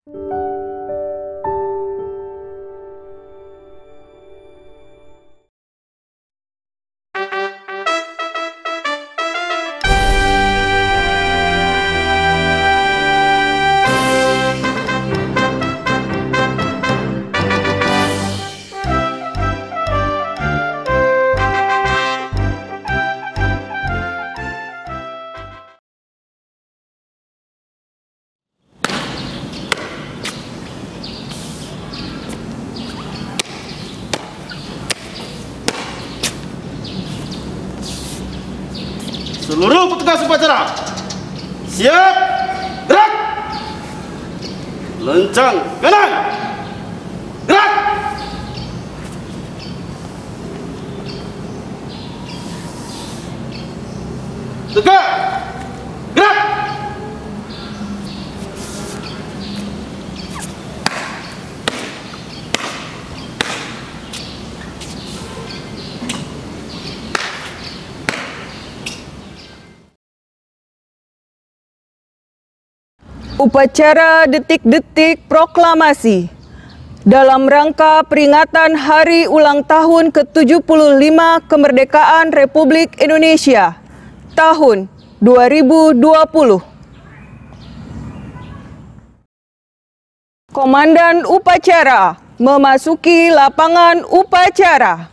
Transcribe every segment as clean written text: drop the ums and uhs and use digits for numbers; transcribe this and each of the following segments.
Seluruh petugas upacara, siap, gerak. Lencang kanan, gerak. Tegak, gerak. Upacara detik-detik proklamasi dalam rangka peringatan Hari Ulang Tahun ke-75 Kemerdekaan Republik Indonesia tahun 2020. Komandan upacara memasuki lapangan upacara.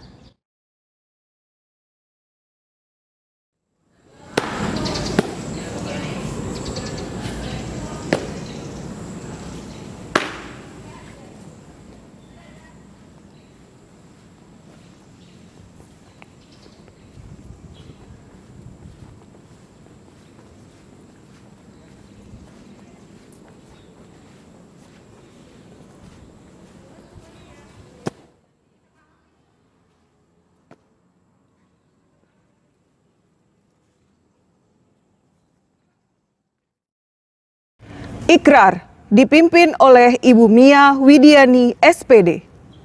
Ikrar dipimpin oleh Ibu Mia Widiani, SPD.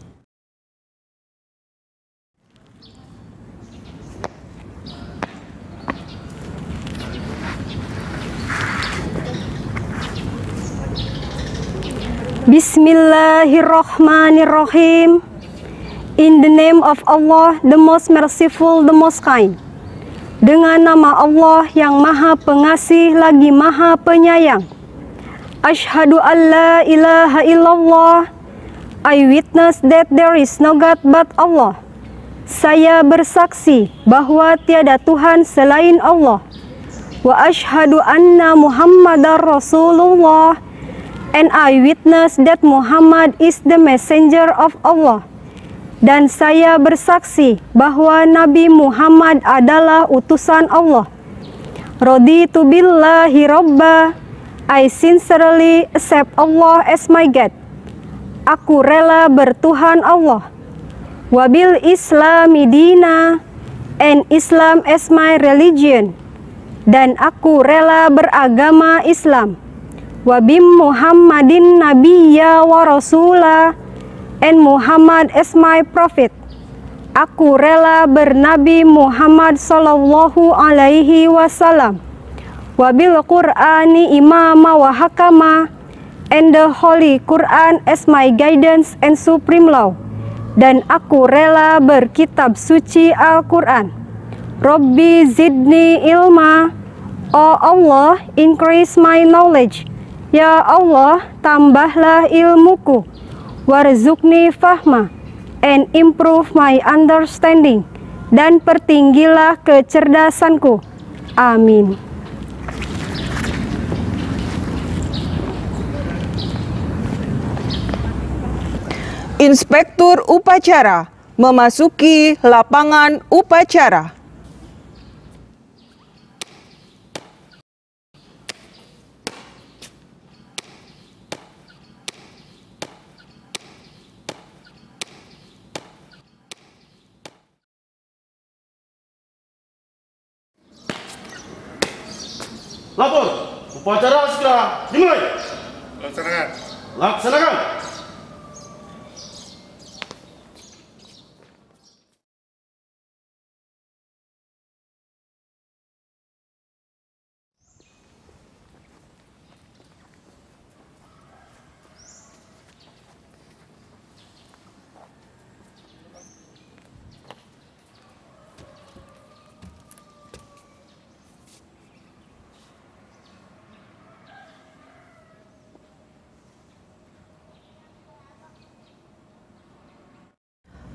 Bismillahirrahmanirrahim. In the name of Allah, the most merciful, the most kind. Dengan nama Allah yang Maha Pengasih lagi Maha Penyayang. Ashhadu an la ilaha illallah. I witness that there is no God but Allah. Saya bersaksi bahwa tiada Tuhan selain Allah. Wa ashhadu anna Muhammadar Rasulullah. And I witness that Muhammad is the messenger of Allah. Dan saya bersaksi bahwa Nabi Muhammad adalah utusan Allah. Raditu billahi robba. I sincerely accept Allah as my God. Aku rela bertuhan Allah. Wabil Islami dina, and Islam as my religion. Dan aku rela beragama Islam. Wabim Muhammadin nabiyya wa rasulah, and Muhammad as my prophet. Aku rela bernabi Muhammad sallallahu alaihi wasallam. Wabil Qur'ani imama wa hakama, and the Holy Quran as my guidance and supreme law. Dan aku rela berkitab suci Al-Quran. Rabbi zidni ilma. Oh Allah, increase my knowledge. Ya Allah, tambahlah ilmuku. Warzukni fahma, and improve my understanding. Dan pertinggilah kecerdasanku. Amin. Inspektur upacara memasuki lapangan upacara. Lapor, upacara segera dimulai. Laksanakan. Laksanakan.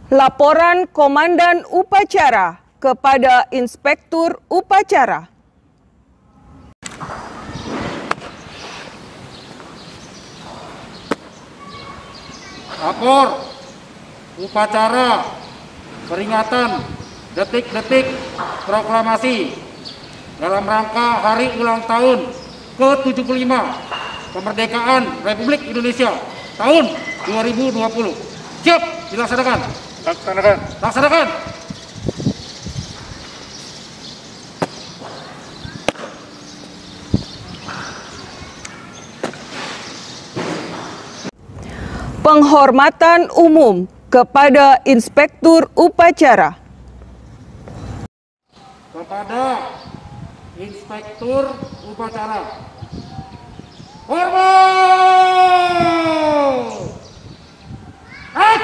Laporan Komandan Upacara kepada Inspektur Upacara. Lapor upacara peringatan detik-detik proklamasi dalam rangka Hari Ulang Tahun ke-75 Kemerdekaan Republik Indonesia tahun 2020. Siap, dilaksanakan. Laksanakan. Laksanakan. Penghormatan umum kepada Inspektur Upacara. Kepada Inspektur Upacara. Hormat! Hak!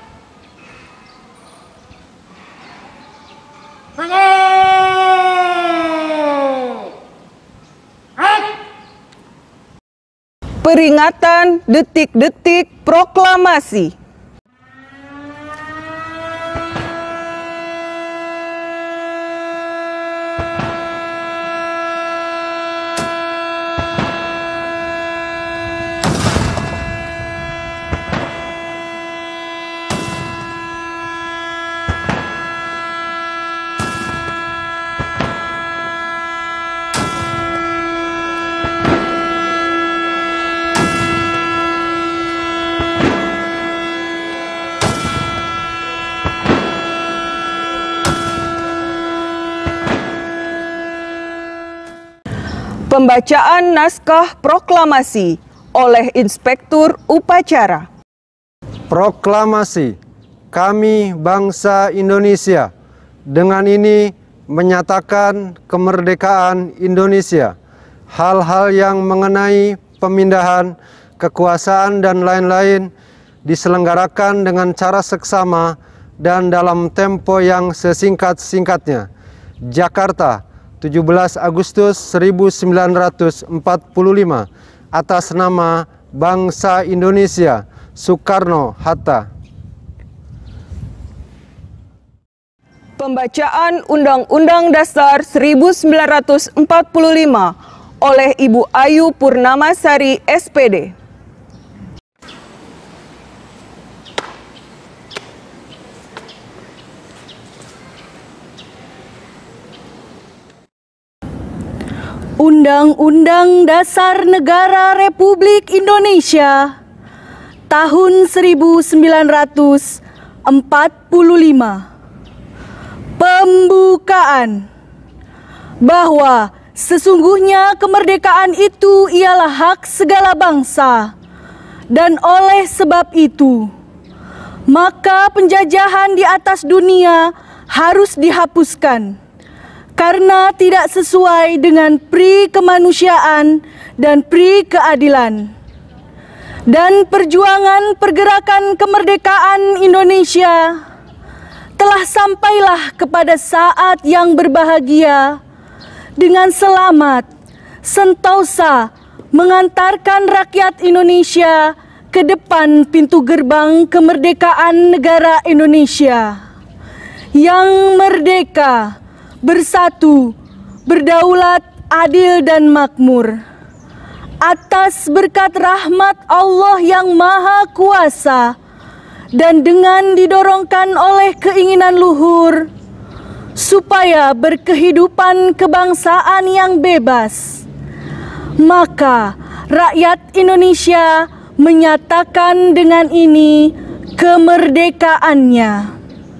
Hak! Peringatan detik-detik proklamasi. Pembacaan naskah proklamasi oleh Inspektur Upacara. Proklamasi kami bangsa Indonesia dengan ini menyatakan kemerdekaan Indonesia. Hal-hal yang mengenai pemindahan kekuasaan dan lain-lain diselenggarakan dengan cara seksama dan dalam tempo yang sesingkat-singkatnya. Jakarta, 17 Agustus 1945, atas nama bangsa Indonesia, Soekarno-Hatta. Pembacaan Undang-Undang Dasar 1945 oleh Ibu Ayu Purnamasari, SPD. Undang-Undang Dasar Negara Republik Indonesia tahun 1945. Pembukaan. Bahwa sesungguhnya kemerdekaan itu ialah hak segala bangsa, dan oleh sebab itu maka penjajahan di atas dunia harus dihapuskan karena tidak sesuai dengan pri kemanusiaan dan pri keadilan. Dan perjuangan pergerakan kemerdekaan Indonesia telah sampailah kepada saat yang berbahagia dengan selamat sentosa mengantarkan rakyat Indonesia ke depan pintu gerbang kemerdekaan negara Indonesia yang merdeka, bersatu, berdaulat, adil dan makmur. Atas berkat rahmat Allah yang Maha Kuasa dan dengan didorongkan oleh keinginan luhur supaya berkehidupan kebangsaan yang bebas, maka rakyat Indonesia menyatakan dengan ini kemerdekaannya.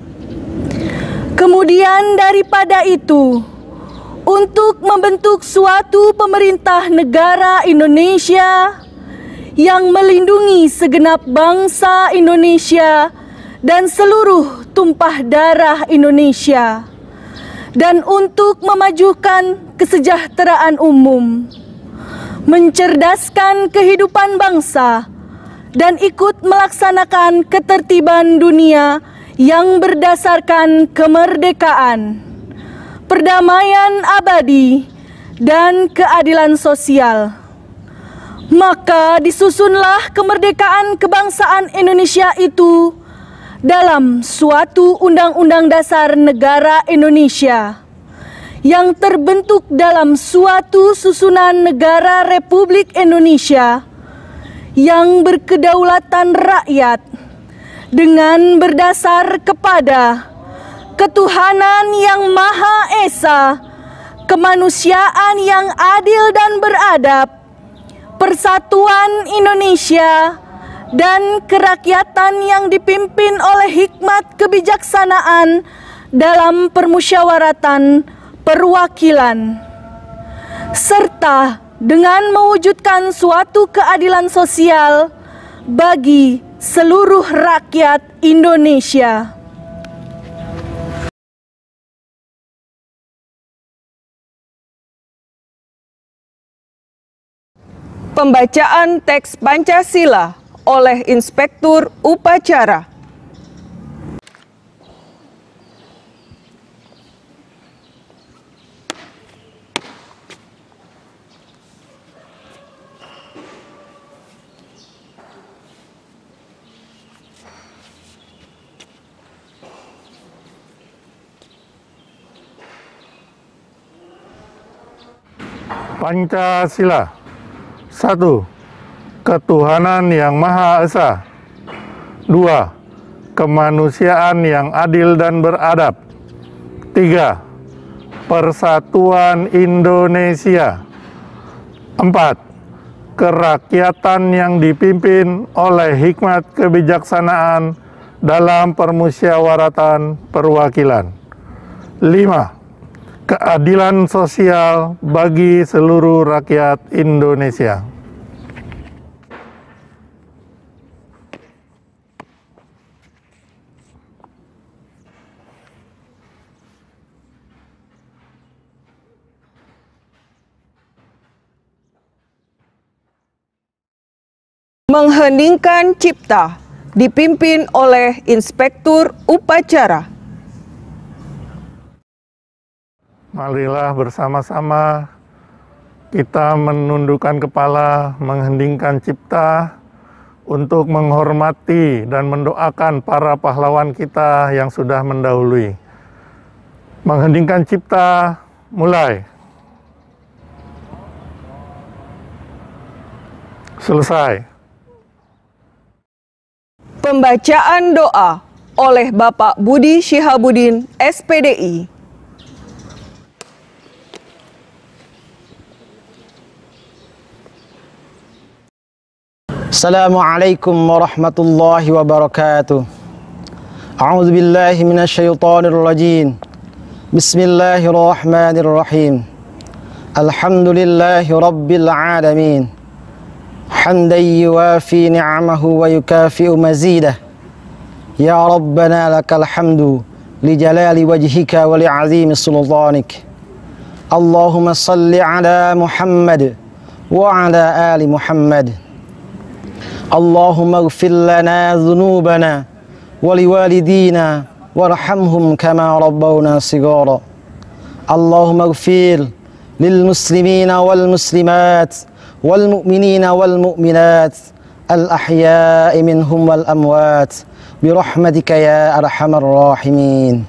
Kemudian daripada itu, untuk membentuk suatu pemerintah negara Indonesia yang melindungi segenap bangsa Indonesia dan seluruh tumpah darah Indonesia, dan untuk memajukan kesejahteraan umum, mencerdaskan kehidupan bangsa, dan ikut melaksanakan ketertiban dunia yang berdasarkan kemerdekaan, perdamaian abadi, dan keadilan sosial. Maka disusunlah kemerdekaan kebangsaan Indonesia itu dalam suatu Undang-Undang Dasar Negara Indonesia yang terbentuk dalam suatu susunan negara Republik Indonesia yang berkedaulatan rakyat dengan berdasar kepada ketuhanan yang Maha Esa, kemanusiaan yang adil dan beradab, persatuan Indonesia, dan kerakyatan yang dipimpin oleh hikmat kebijaksanaan dalam permusyawaratan perwakilan, serta dengan mewujudkan suatu keadilan sosial bagi seluruh rakyat Indonesia. Pembacaan teks Pancasila oleh Inspektur Upacara. Pancasila. 1. Ketuhanan yang Maha Esa. 2. Kemanusiaan yang adil dan beradab. 3. Persatuan Indonesia. 4. Kerakyatan yang dipimpin oleh hikmat kebijaksanaan dalam permusyawaratan perwakilan. 5. Keadilan sosial bagi seluruh rakyat Indonesia. Mengheningkan cipta dipimpin oleh Inspektur Upacara. Marilah bersama-sama kita menundukkan kepala, mengheningkan cipta untuk menghormati dan mendoakan para pahlawan kita yang sudah mendahului. Mengheningkan cipta, mulai. Selesai. Pembacaan doa oleh Bapak Budi Syihabuddin, SPDI. Assalamualaikum warahmatullahi wabarakatuh. A'udzu billahi minasyaitonir rajim. Bismillahirrahmanirrahim. Alhamdulillahi rabbil alamin. Hamdan yuwafi ni'amahu wa yukafi'u mazidah. Ya Rabbana lakal hamdu li jalali wajhika wa li 'azimi sultanik. Allahumma salli ala Muhammad wa ala ali Muhammad. Allahumma ighfir lana dhunubana wa liwalidina warhamhum kama rabbawna shighara. Allahumma ighfir lil muslimina wal muslimat wal mu'minina wal mu'minat al ahya'i minhum wal amwat bi rahmatika ya arhamar rahimin.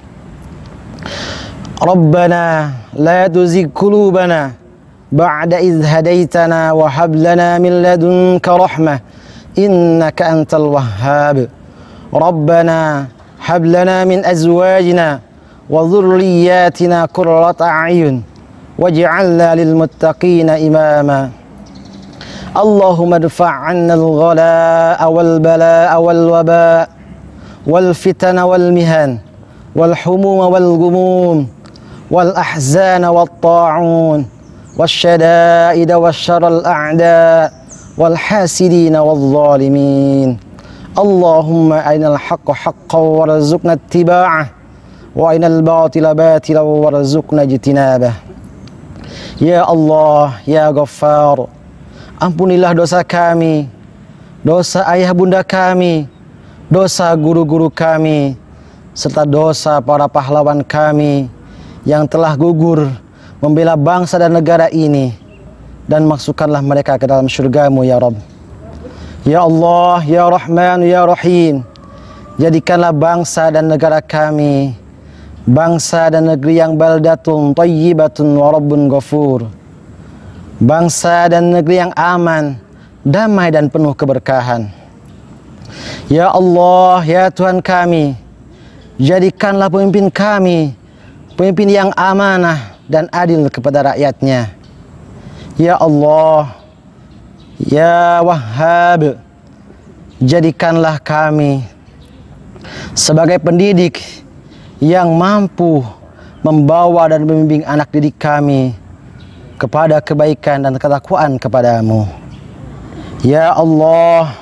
Rabbana la tuzigh qulubana ba'da idh hadaytana wa hab lana min ladunka rahmah innaka antal wahhab. Rabbana hab lana min azwajina wa dhurriyyatina qurrata a'yun waj'alna lil muttaqina imama. Allahumma dfa' 'anna al-ghalaa'a wal balaa'a wal wabaa' wal fitana wal mihan wal humuma wal ghumum wal ahzana wat ta'un wasyada'ida wasyarral a'da' wal hasidina wal zalimin. Allahumma arinal haqqa haqqan warzuqna ittiba'ah wa arinal batila batilan warzuqna ijtinabah. Ya Allah, ya Ghaffar, ampunilah dosa kami, dosa ayah bunda kami, dosa guru-guru kami, serta dosa para pahlawan kami yang telah gugur membela bangsa dan negara ini, dan masukkanlah mereka ke dalam syurga-Mu ya Rabb. Ya Allah, ya Rahman, ya Rahim, Jadikanlah bangsa dan negara kami bangsa dan negeri yang baldatun thayyibatun wa rabbun ghafur. Bangsa dan negeri yang aman, damai dan penuh keberkahan. Ya Allah, ya Tuhan kami, jadikanlah pemimpin kami pemimpin yang amanah dan adil kepada rakyatnya. Ya Allah, ya Wahhab, jadikanlah kami sebagai pendidik yang mampu membawa dan membimbing anak didik kami kepada kebaikan dan ketakwaan kepadamu. Ya Allah,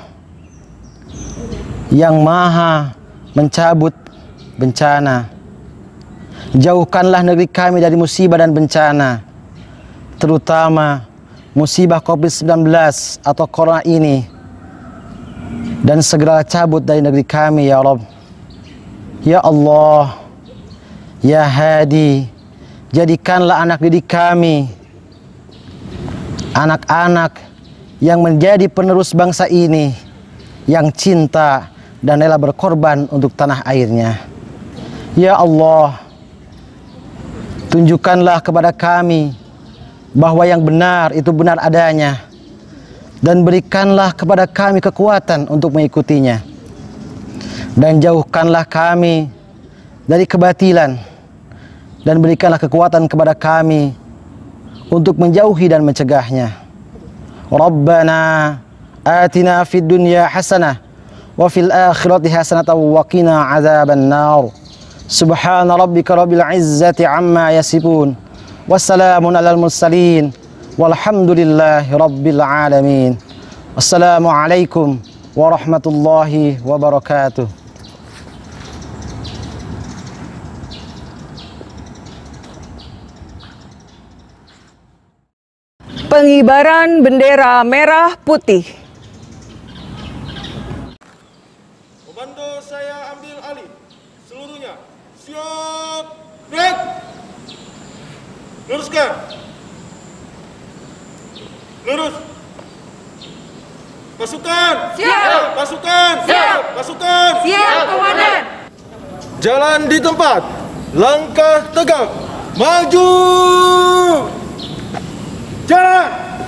yang maha mencabut bencana, jauhkanlah negeri kami dari musibah dan bencana, terutama musibah COVID-19 atau Corona ini, dan segera cabut dari negeri kami ya Rabb. Ya Allah, ya Hadi, jadikanlah anak didik kami anak-anak yang menjadi penerus bangsa ini, yang cinta dan rela berkorban untuk tanah airnya. Ya Allah, tunjukkanlah kepada kami bahwa yang benar itu benar adanya, dan berikanlah kepada kami kekuatan untuk mengikutinya, dan jauhkanlah kami dari kebatilan, dan berikanlah kekuatan kepada kami untuk menjauhi dan mencegahnya. Rabbana atina fid dunya hasanah wa fil akhirati hasanatan wa qina adzaban nar. Subhana rabbika rabbil izzati amma yasifun. Wassalamun alal mursalin walhamdulillahi rabbil alamin. Wassalamualaikum warahmatullahi wabarakatuh. Pengibaran bendera merah putih. Komando saya ambil alih. Seluruhnya siap. Gerak. Luruskan. Lurus. Pasukan. Siap. Pasukan. Siap. Pasukan. Siap, Komandan. Jalan di tempat. Langkah tegak. Maju. Jalan.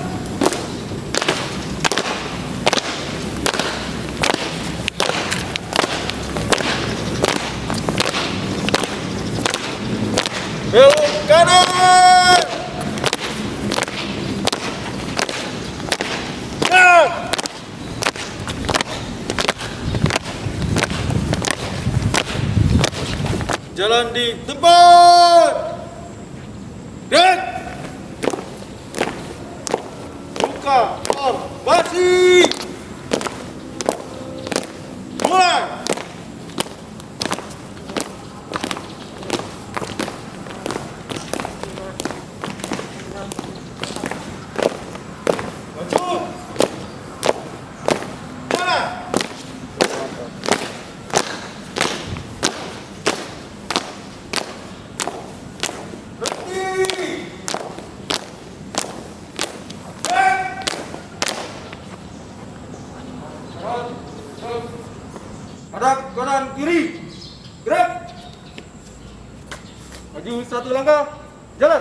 Belok kanan. Gerak. Jalan di tempat. Gerak. Buka formasi. Mulai. Maju. Jalan. Berhenti. Hadap kanan kiri. Gerak. Maju satu langkah. Jalan.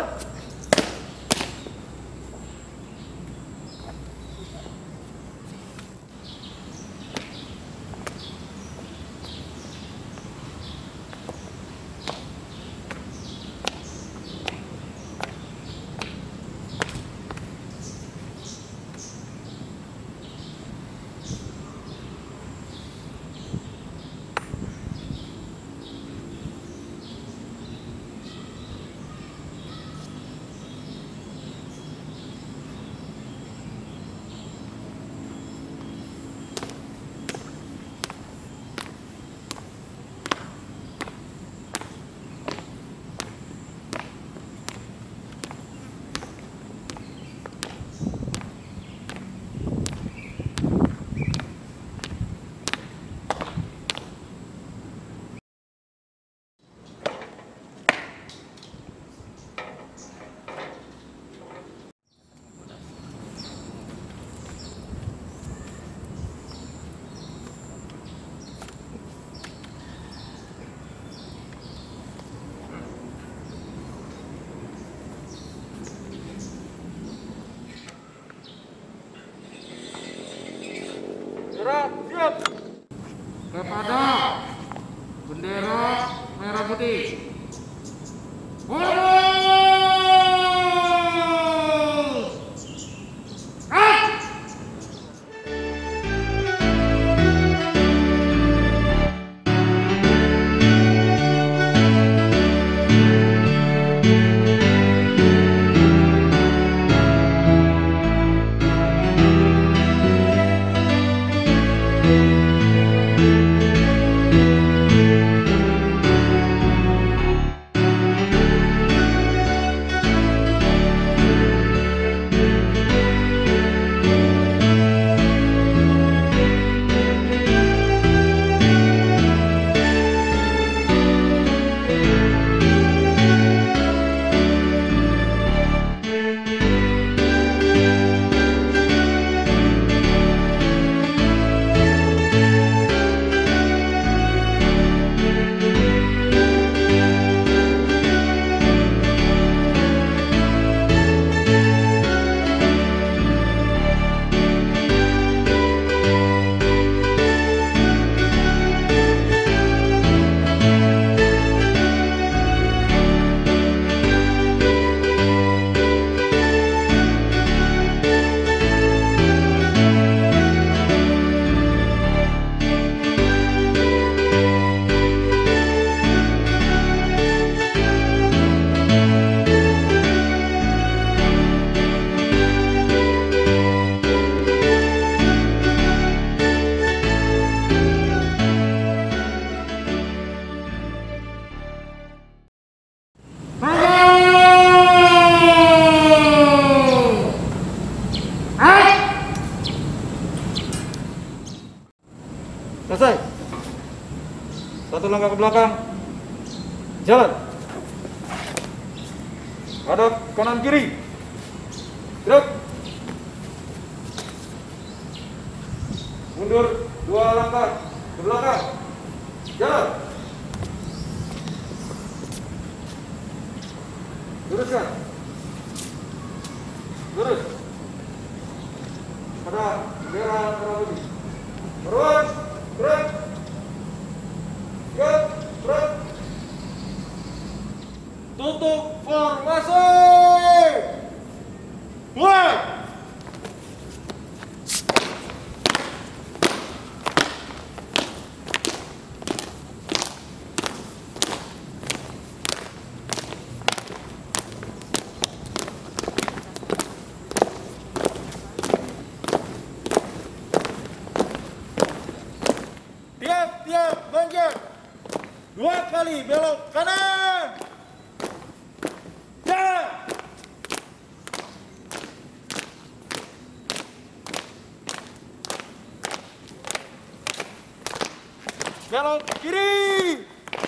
Gerak, siap. kepada bendera merah putih. Mundur! Selesai. Satu langkah ke belakang. Jalan. Hadap kanan kiri. Gerak. Mundur 2 langkah ke belakang. Jalan. Luruskan. Lurus. Pada bendera merah putih. Terus. Gerak. Gerak. Gerak. Tutup formasi. Mulai. Tiap banjir 2 kali belok kanan. Jalan. Belok kiri.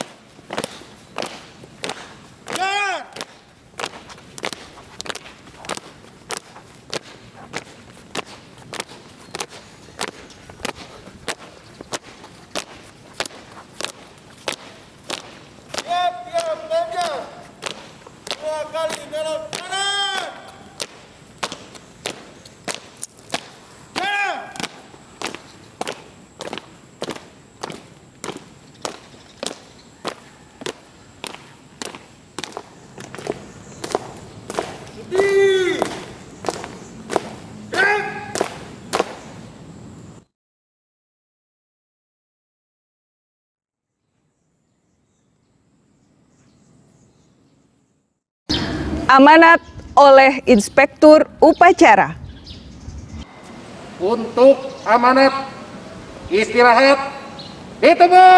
Jalan. Tiap banjir 2 kali belok kanan. Jalan. Cuti. Gerak. Amanat oleh Inspektur Upacara. Untuk amanat istirahat ditemu.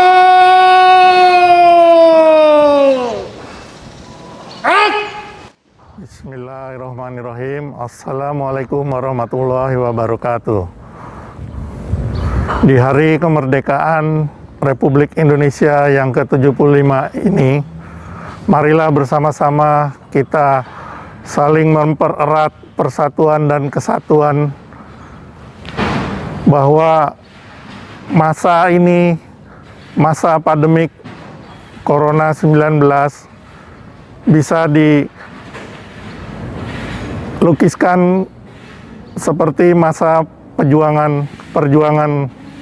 Bismillahirrahmanirrahim. Assalamualaikum warahmatullahi wabarakatuh. Di hari kemerdekaan Republik Indonesia yang ke-75 ini, marilah bersama-sama kita saling mempererat persatuan dan kesatuan, bahwa masa ini, masa pandemik Corona-19 bisa dilukiskan seperti masa perjuangan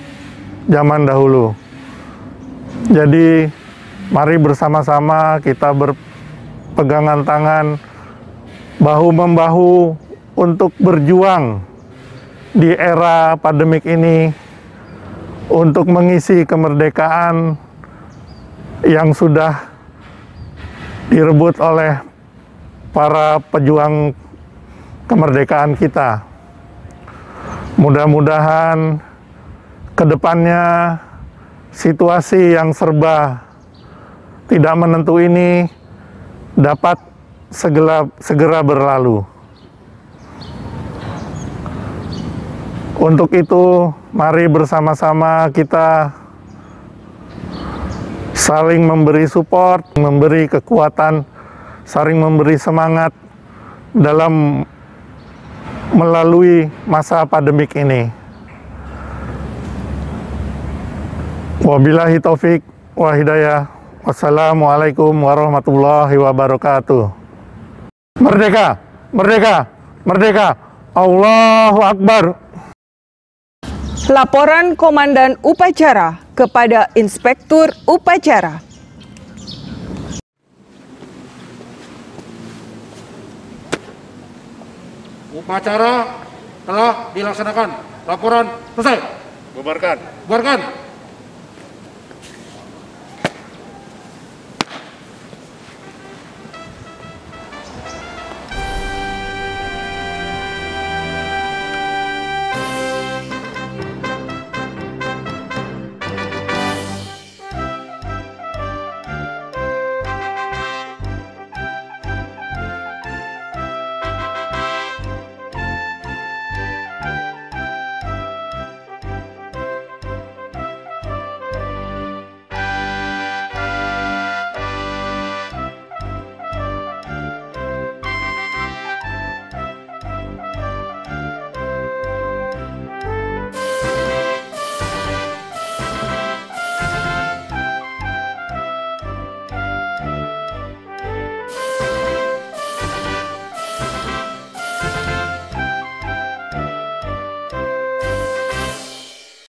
zaman dahulu. Jadi mari bersama-sama kita berpegangan tangan, bahu-membahu untuk berjuang di era pandemik ini untuk mengisi kemerdekaan yang sudah direbut oleh para pejuang kemerdekaan kita. Mudah-mudahan ke depannya situasi yang serba tidak menentu ini dapat segera berlalu. Untuk itu, mari bersama-sama kita saling memberi support, memberi kekuatan, saling memberi semangat dalam melalui masa pandemik ini. Wabillahi taufik wa hidayah. Wassalamualaikum warahmatullahi wabarakatuh. Merdeka, merdeka, merdeka. Allahu Akbar. Laporan Komandan Upacara kepada Inspektur Upacara. Upacara telah dilaksanakan. Laporan selesai. Bubarkan. Bubarkan.